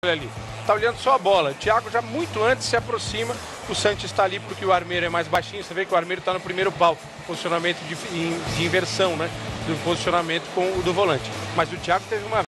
ali. Tá olhando só a bola. O Thiago já muito antes se aproxima. O Sanches está ali porque o Armeiro é mais baixinho. Você vê que o Armeiro está no primeiro pau. Posicionamento de inversão, né? Do posicionamento com o do volante. Mas o Thiago teve uma